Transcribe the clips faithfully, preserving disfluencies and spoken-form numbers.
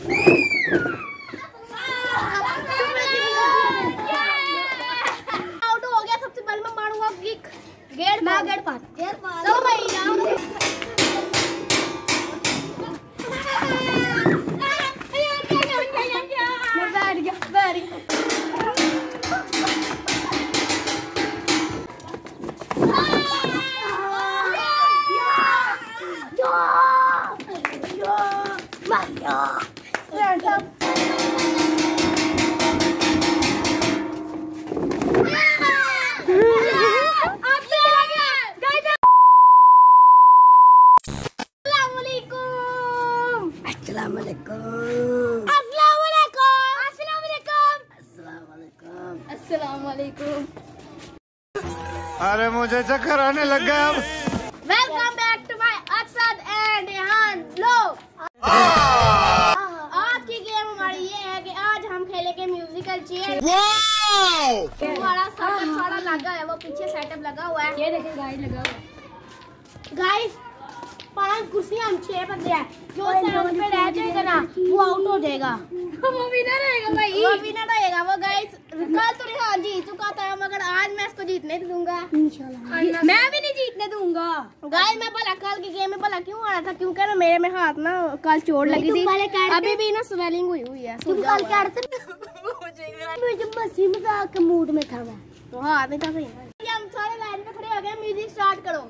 Out हो गया। सबसे पहले मैं मारूंगा किक। गेट मैं गेट पास चलो भाई ना। मैं बैठ गया बैठ गया। अरे मुझे चक्कर आने लग गया अब। Welcome back to my Aksad and Rehan vlog. आज की गेम हमारी ये है कि आज हम खेलेंगे म्यूजिकल चेयर। हमारा सेटअप सारा लगा है, वो पीछे सेटअप लगा हुआ है। ये देखें गाइस लगा हुआ है। गाइस पांच कुर्सियां हम छह बंदे हैं। जो सेवन पे रह जाएगा ना वो आउट हो जाएगा। वो विनर रहेगा भाई, वो विनर रहेगा वो। गाइस कल तो रेहान जीत चुका था मगर आज मैं इसको जीतने दूंगा इंशाल्लाह। मैं भी नहीं जीतने दूंगा। गाइस मैं भला कल की गेम में भला क्यों आ रहा था, क्योंकि ना मेरे में हाथ ना कल चोट लगी थी, अभी भी ना स्वेलिंग हुई हुई है। तुम कल क्या मुझे मस्ती मजाक के मूड में था मैं, तो हाथ नहीं था सही। हम सारे लाइन पे खड़े हो गए, म्यूजिक स्टार्ट करो।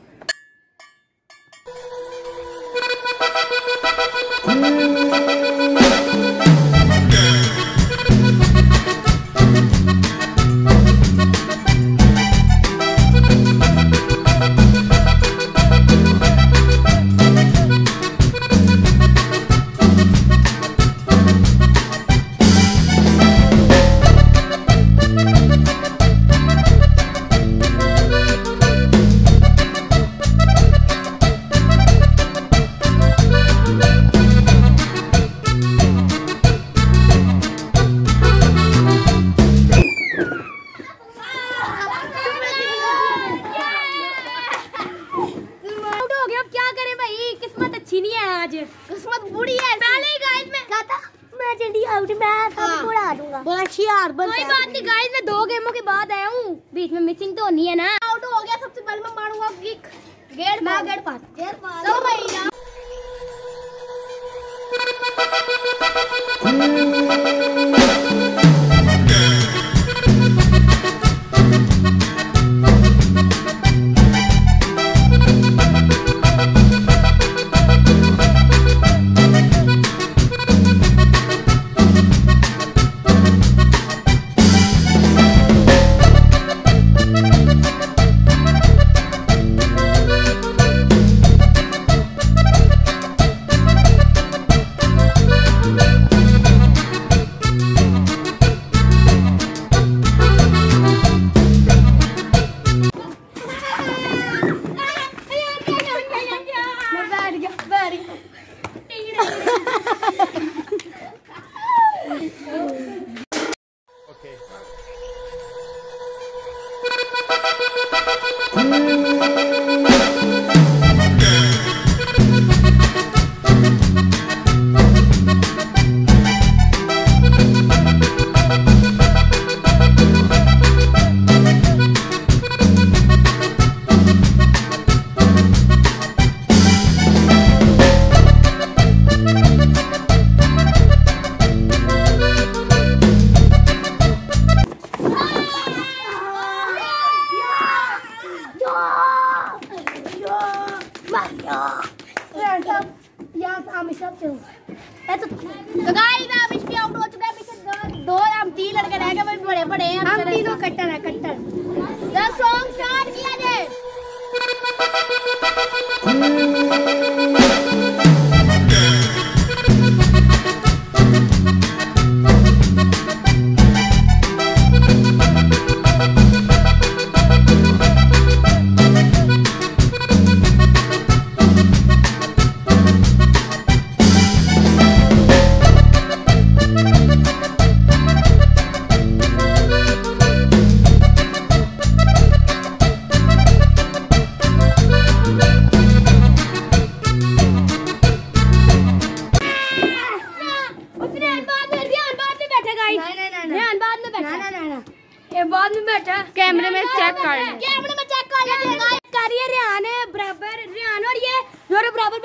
किस्मत बुरी है। पहले ही गाइस मैं कहता मैं जल्दी आउट मैं सब उड़ा दूंगा। बोला यार कोई बात नहीं गाइस, मैं दो गेमों के बाद आया हूँ, बीच में मिसिंग तो नहीं है ना। आउट हो गया। सबसे पहले मैं मारूंगा किक। गेट मैं गेट पास चलो भाई ना। तो गाइस अब इसकी आउट हो चुका है। पीछे दो, दो हम तीन लड़के रह गए, वो बड़े बड़े हैं। हम तीनों कट्टर है कट्टर। द सॉन्ग स्टार्ट किया जाए।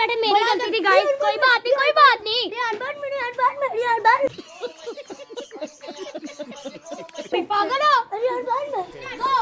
बैठे मेरी गलती थी गाइस, कोई बात नहीं कोई बात नहीं। रियान बात मेरी रियान बात मेरी रियान बात पागल हो रियान बात में गो।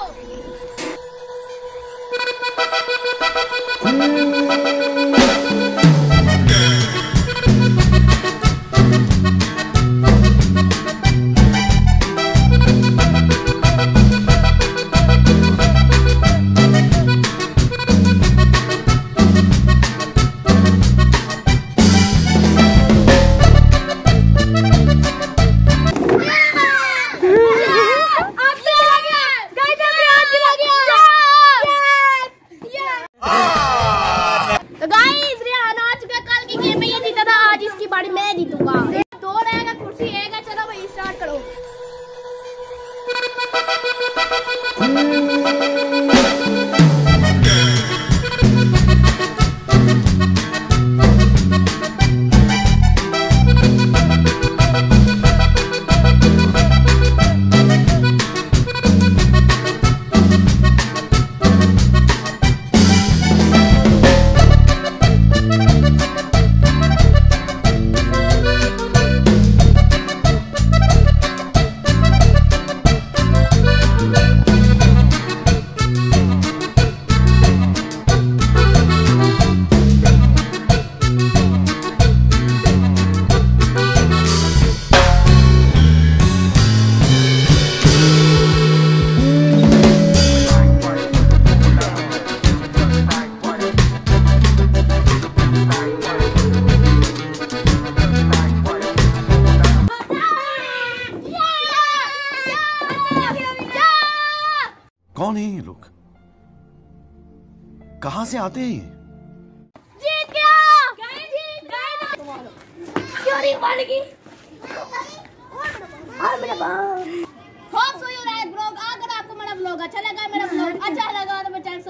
मैं जीतूंगा। दो रहेगा कुर्सी एक है, चलो भाई स्टार्ट करो। कौन है ये लोग? कहां से आते हैं? जीत गया! जीत गया! चोरी बन गई। Hope so you like blog. अगर आपको मेरा ब्लॉग अच्छा लगा, मेरा ब्लॉग अच्छा लगा तो मैं चैनल